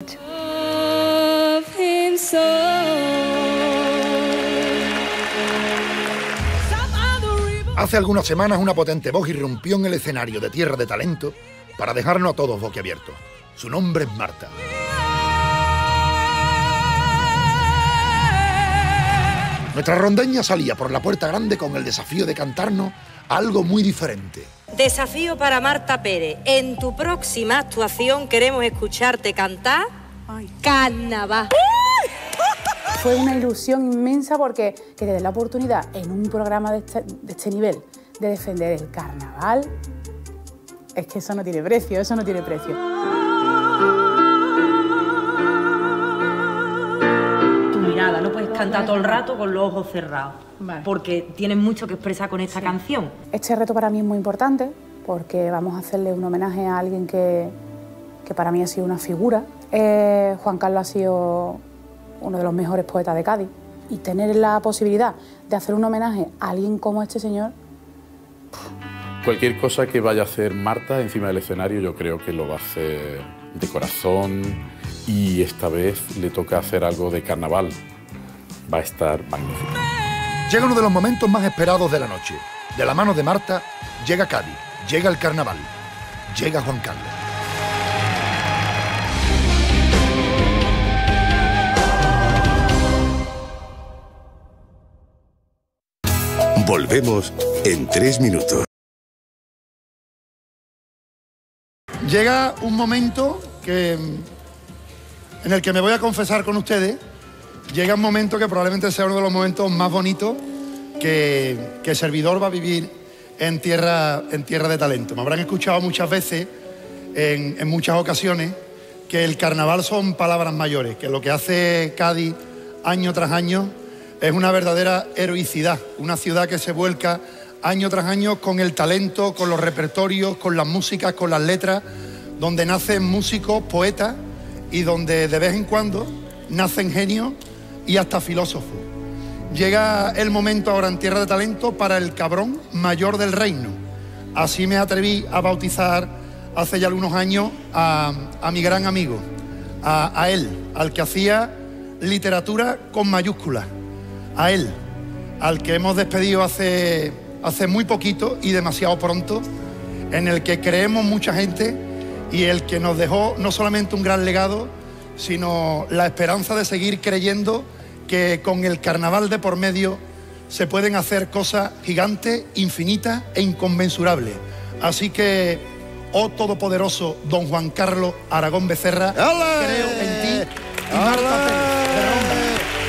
mucho. Hace algunas semanas una potente voz irrumpió en el escenario de Tierra de Talento para dejarnos a todos boquiabiertos. Su nombre es Marta. Nuestra rondeña salía por la puerta grande con el desafío de cantarnos algo muy diferente. Desafío para Marta Pérez. En tu próxima actuación queremos escucharte cantar Carnaval. Fue una ilusión inmensa porque que te den la oportunidad en un programa de este nivel de defender el carnaval, es que eso no tiene precio, eso no tiene precio. Tu mirada, no puedes cantar todo el rato con los ojos cerrados, vale, porque tienes mucho que expresar con esta canción. Este reto para mí es muy importante porque vamos a hacerle un homenaje a alguien que para mí ha sido una figura. Juan Carlos ha sido uno de los mejores poetas de Cádiz, y tener la posibilidad de hacer un homenaje a alguien como este señor. Cualquier cosa que vaya a hacer Marta encima del escenario yo creo que lo va a hacer de corazón, y esta vez le toca hacer algo de carnaval. Va a estar magnífico. Llega uno de los momentos más esperados de la noche. De la mano de Marta llega Cádiz, llega el carnaval, llega Juan Carlos. Volvemos en 3 minutos. Llega un momento en el que me voy a confesar con ustedes. Llega un momento que probablemente sea uno de los momentos más bonitos que el servidor va a vivir en tierra de talento. Me habrán escuchado muchas veces, en muchas ocasiones, que el carnaval son palabras mayores, que lo que hace Cádiz año tras año es una verdadera heroicidad, una ciudad que se vuelca año tras año con el talento, con los repertorios, con las músicas, con las letras, donde nacen músicos, poetas, y donde de vez en cuando nacen genios y hasta filósofos. Llega el momento ahora en Tierra de Talento para el cabrón mayor del reino. Así me atreví a bautizar hace ya algunos años a mi gran amigo, a él, al que hacía literatura con mayúsculas. A él, al que hemos despedido hace muy poquito y demasiado pronto, en el que creemos mucha gente y el que nos dejó no solamente un gran legado, sino la esperanza de seguir creyendo que con el carnaval de por medio se pueden hacer cosas gigantes, infinitas e inconmensurables. Así que, oh todopoderoso don Juan Carlos Aragón Becerra, creo en ti y Marta Pérez de Ronda.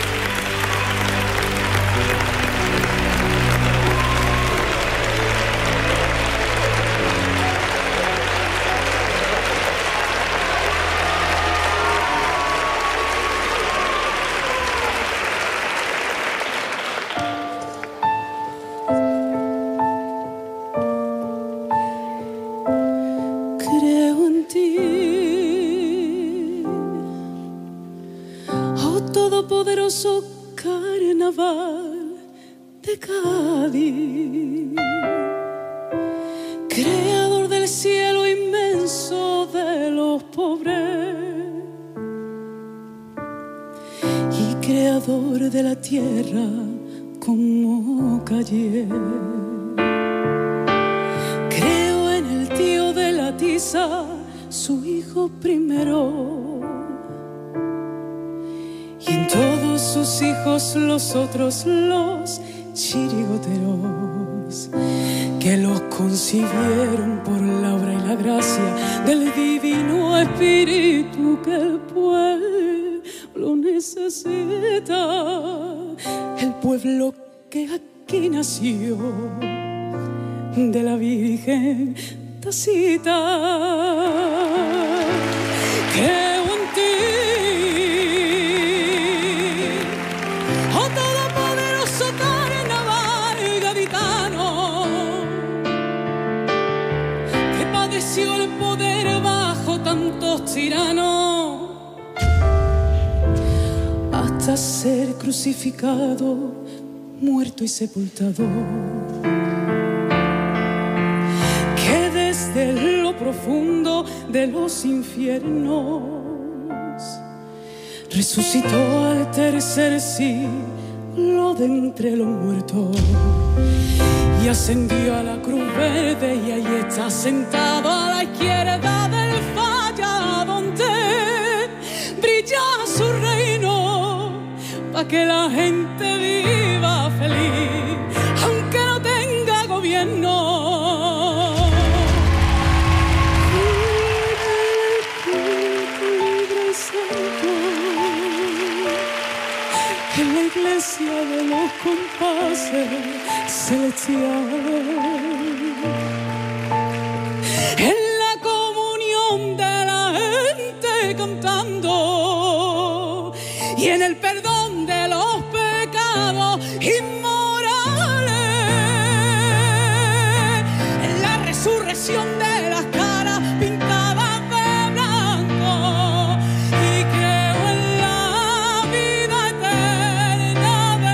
Todopoderoso carnaval de Cádiz, creador del cielo inmenso de los pobres y creador de la tierra como calle. Creo en el tío de la tiza, su hijo primero, y en todos sus hijos los otros, los chirigoteros, que los concibieron por la obra y la gracia del divino espíritu que el pueblo necesita. El pueblo que aquí nació de la Virgen Tacita. Creo en ti, oh todopoderoso carnaval gaditano, que padeció el poder bajo tantos tiranos, hasta ser crucificado, muerto y sepultado. Que desde lo profundo de los infiernos resucitó al tercer siglo de entre los muertos y ascendió a la cruz verde, y ahí está sentado a la izquierda del falla, donde brilla su reino, pa' que la gente viva feliz, aunque no tenga gobierno. En la iglesia de los compases celestiales, en la comunión de la gente cantando, y en el perdón de los pecados inmorales, en la resurrección de las caras pintadas de blanco, y creo en la vida eterna de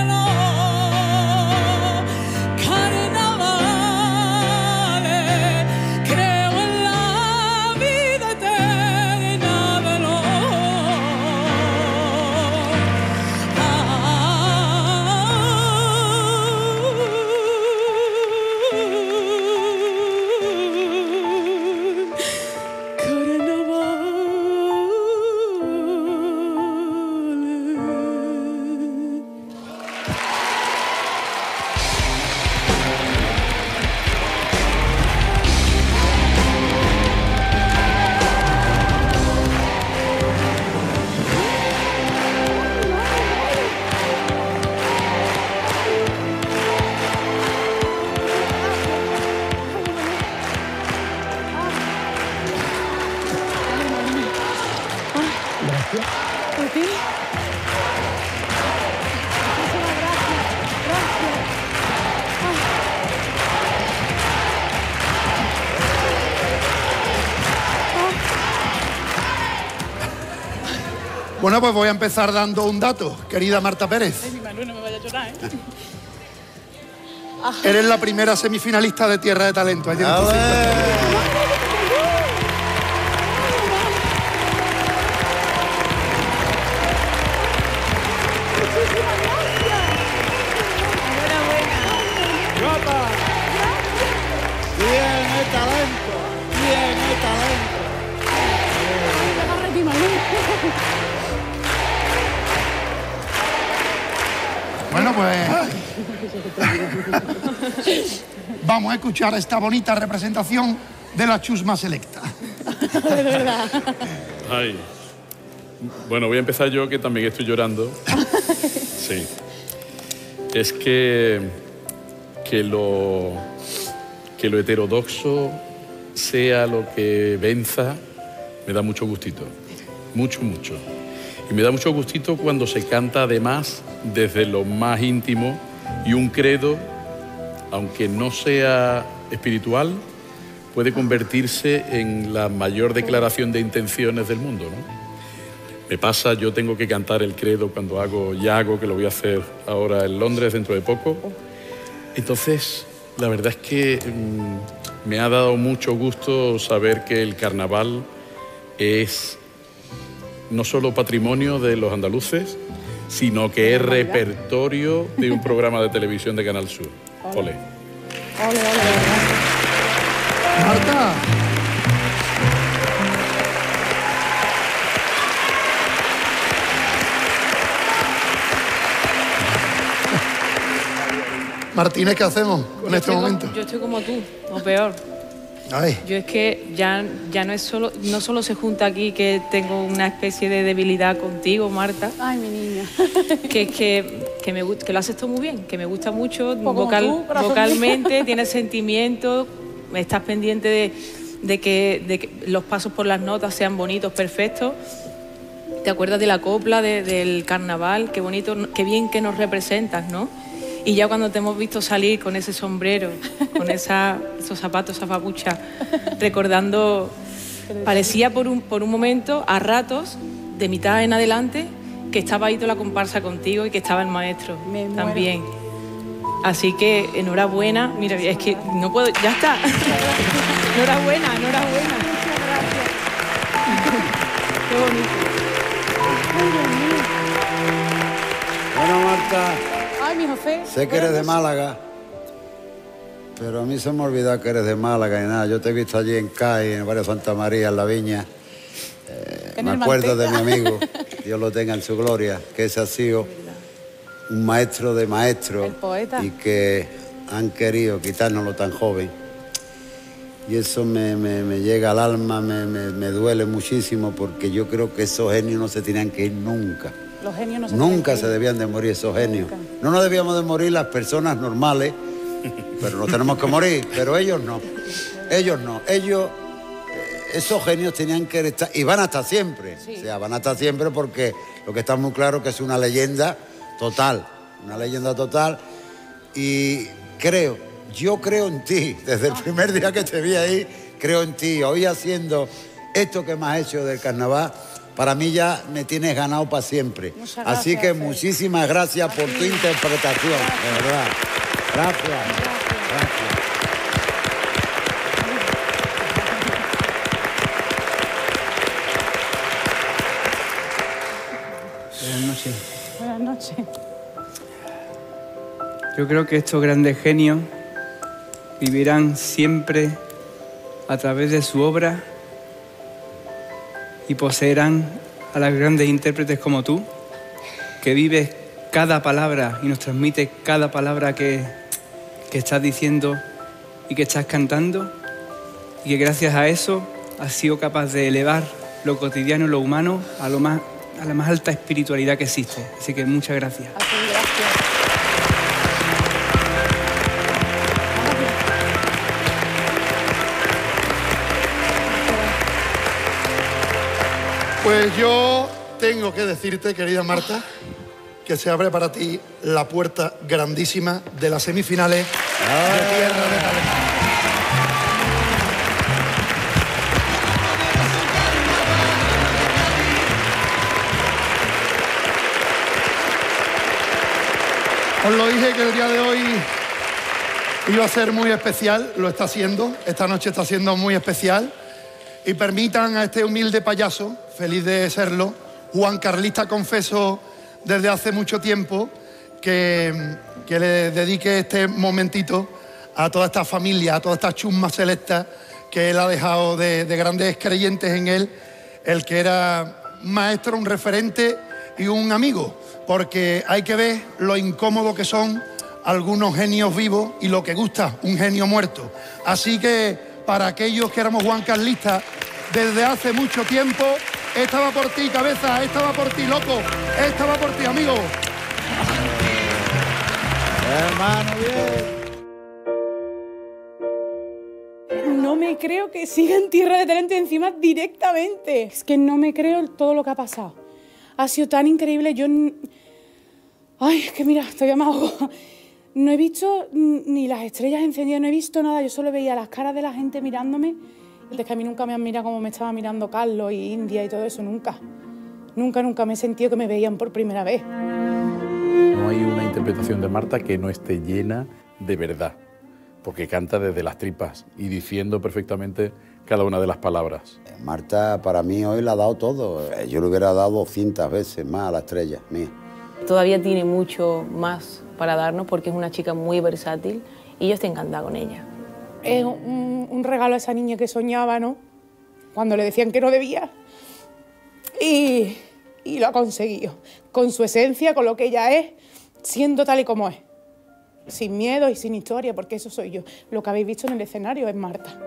los carnavales, creo en la vida eterna de los Bueno, pues voy a empezar dando un dato, querida Marta Pérez. Ay, mi Manuel, no me vaya a llorar, ¿eh? Eres la primera semifinalista de Tierra de Talento. Ahí tienes tu cinta. Tiene talento, tiene talento. Bueno, pues vamos a escuchar esta bonita representación de la chusma selecta. De verdad. Ay. Bueno, voy a empezar yo, que también estoy llorando. Sí. Es que lo heterodoxo sea lo que venza, me da mucho gustito. Mucho, mucho. Y me da mucho gustito cuando se canta además desde lo más íntimo y un credo, aunque no sea espiritual, puede convertirse en la mayor declaración de intenciones del mundo, ¿no? Me pasa, yo tengo que cantar el credo cuando hago Yago, que lo voy a hacer ahora en Londres dentro de poco. Entonces, la verdad es que me ha dado mucho gusto saber que el carnaval es no solo patrimonio de los andaluces, sino que es repertorio de un programa de televisión de Canal Sur. Ole. Ole, ole, Marta. Martínez, ¿qué hacemos con este momento? Yo estoy como tú, o peor. Ay. Yo es que ya no solo se junta aquí que tengo una especie de debilidad contigo, Marta. Ay, mi niña. Que lo haces todo muy bien, que me gusta mucho Pues vocalmente, tienes sentimientos, estás pendiente de que los pasos por las notas sean bonitos, perfectos. ¿Te acuerdas de la copla del carnaval? Qué bonito, qué bien que nos representas, ¿no? Y ya cuando te hemos visto salir con ese sombrero, con esos zapatos, esa papucha, recordando, parecía por un momento, a ratos, de mitad en adelante, que estaba ahí toda la comparsa contigo y que estaba el maestro también. Así que enhorabuena, mira, es que no puedo, ya está. Enhorabuena, enhorabuena. Qué bonito. Marta, Ay, mi José. sé que eres de Málaga, pero a mí se me ha olvidado que eres de Málaga y nada. Yo te he visto allí en CAI, en el barrio Santa María, en La Viña. Me acuerdo de mi amigo, Dios lo tenga en su gloria, que ese ha sido un maestro de maestros. El poeta. Y que han querido quitárnoslo tan joven. Y eso me llega al alma, me duele muchísimo, porque yo creo que esos genios no se tenían que ir nunca. Los genios no se Nunca tienen que se ir. debían de morir esos genios. Nunca. No nos debíamos de morir las personas normales, pero no tenemos que morir, pero ellos no. Ellos no. Ellos, esos genios tenían que estar, y van hasta siempre. Sí. O sea, van hasta siempre porque lo que está muy claro que es una leyenda total. Una leyenda total. Y yo creo en ti. Desde el primer día que te vi ahí, creo en ti. Hoy haciendo esto que me has hecho del carnaval, para mí ya me tienes ganado para siempre. Muchas gracias, Así que Fede. muchísimas gracias por tu interpretación, de verdad. Gracias. Gracias. Buenas noches. Buenas noches. Yo creo que estos grandes genios vivirán siempre a través de su obra y poseerán a las grandes intérpretes como tú, que vives cada palabra y nos transmites cada palabra que estás diciendo y que estás cantando, y que gracias a eso has sido capaz de elevar lo cotidiano y lo humano a la más alta espiritualidad que existe. Así que muchas gracias. A ti, gracias. Pues yo tengo que decirte, querida Marta, que se abre para ti la puerta grandísima de las semifinales de Tierra de Talento. Os lo dije que el día de hoy iba a ser muy especial, lo está siendo, esta noche está siendo muy especial. Y permitan a este humilde payaso, feliz de serlo, Juan Carlista confeso desde hace mucho tiempo, que le dedique este momentito a toda esta familia, a toda esta chusma selecta que él ha dejado de grandes creyentes en él, el que era maestro, un referente y un amigo, porque hay que ver lo incómodo que son algunos genios vivos y lo que gusta un genio muerto. Así que para aquellos que éramos Juan Carlistas desde hace mucho tiempo, esta va por ti, cabeza, esta va por ti, loco, esta va por ti, amigo. Hermano, bien. No me creo que siga en Tierra de Talento y encima directamente. Es que no me creo todo lo que ha pasado. Ha sido tan increíble. Ay, es que mira, todavía me ahogo. No he visto ni las estrellas encendidas, no he visto nada. Yo solo veía las caras de la gente mirándome. Es que a mí nunca me han mirado como me estaba mirando Carlos y India y todo eso, nunca. Nunca me he sentido que me veían por primera vez. No hay una interpretación de Marta que no esté llena de verdad, porque canta desde las tripas y diciendo perfectamente cada una de las palabras. Marta para mí hoy le ha dado todo. Yo le hubiera dado 200 veces más a la estrella mía. Todavía tiene mucho más para darnos porque es una chica muy versátil y yo estoy encantada con ella. Es un regalo a esa niña que soñaba, ¿no? Cuando le decían que no debía. Y lo ha conseguido. Con su esencia, con lo que ella es, siendo tal y como es. Sin miedo y sin historia, porque eso soy yo. Lo que habéis visto en el escenario es Marta.